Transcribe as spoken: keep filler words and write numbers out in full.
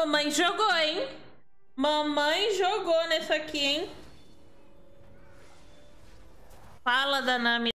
mamãe jogou, hein? Mamãe jogou nessa aqui, hein? Fala da Nami.